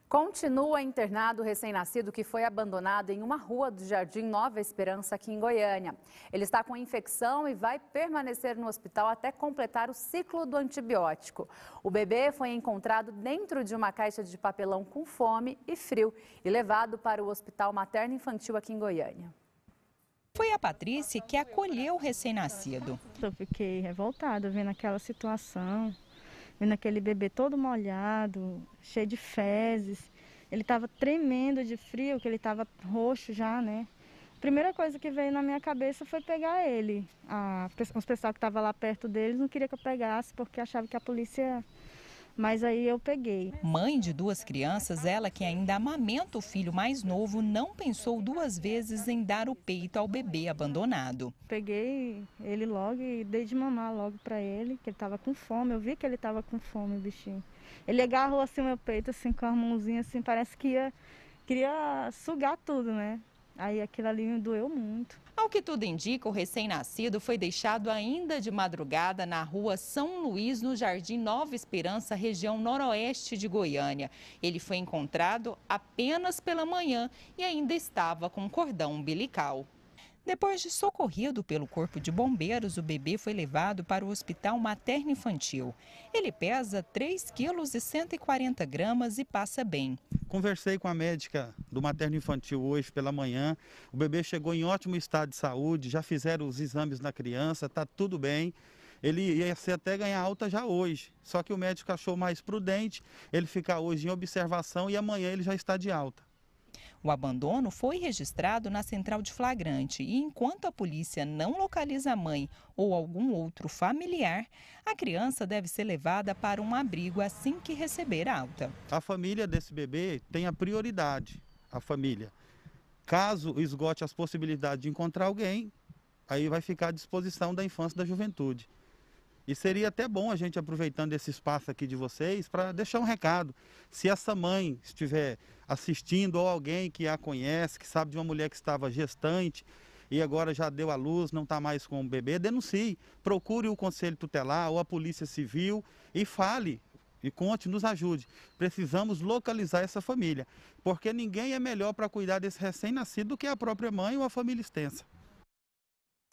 Continua internado o recém-nascido que foi abandonado em uma rua do Jardim Nova Esperança, aqui em Goiânia. Ele está com infecção e vai permanecer no hospital até completar o ciclo do antibiótico. O bebê foi encontrado dentro de uma caixa de papelão com fome e frio e levado para o Hospital Materno Infantil aqui em Goiânia. Foi a Patrícia que acolheu o recém-nascido. Eu fiquei revoltada vendo aquela situação. Vendo aquele bebê todo molhado, cheio de fezes. Ele estava tremendo de frio, que ele estava roxo já, né? A primeira coisa que veio na minha cabeça foi pegar ele. Os pessoal que estavam lá perto deles não queria que eu pegasse, porque achava que a polícia... Mas aí eu peguei. Mãe de 2 crianças, ela que ainda amamenta o filho mais novo, não pensou 2 vezes em dar o peito ao bebê abandonado. Peguei ele logo e dei de mamar logo para ele, que ele estava com fome. Eu vi que ele estava com fome, o bichinho. Ele agarrou assim o meu peito, assim, com a mãozinha, assim, parece que queria sugar tudo, né? Aí aquilo ali me doeu muito. Ao que tudo indica, o recém-nascido foi deixado ainda de madrugada na rua São Luís, no Jardim Nova Esperança, região noroeste de Goiânia. Ele foi encontrado apenas pela manhã e ainda estava com cordão umbilical. Depois de socorrido pelo Corpo de Bombeiros, o bebê foi levado para o Hospital Materno Infantil. Ele pesa 3,140 kg e passa bem. Conversei com a médica do Materno Infantil hoje pela manhã. O bebê chegou em ótimo estado de saúde, já fizeram os exames na criança, está tudo bem. Ele ia até ganhar alta já hoje, só que o médico achou mais prudente ele ficar hoje em observação e amanhã ele já está de alta. O abandono foi registrado na central de flagrante e, enquanto a polícia não localiza a mãe ou algum outro familiar, a criança deve ser levada para um abrigo assim que receber alta. A família desse bebê tem a prioridade, a família. Caso esgote as possibilidades de encontrar alguém, aí vai ficar à disposição da infância e da juventude. E seria até bom a gente, aproveitando esse espaço aqui de vocês, para deixar um recado. Se essa mãe estiver assistindo ou alguém que a conhece, que sabe de uma mulher que estava gestante e agora já deu à luz, não está mais com o bebê, denuncie. Procure o Conselho Tutelar ou a Polícia Civil e fale e conte, nos ajude. Precisamos localizar essa família, porque ninguém é melhor para cuidar desse recém-nascido do que a própria mãe ou a família extensa.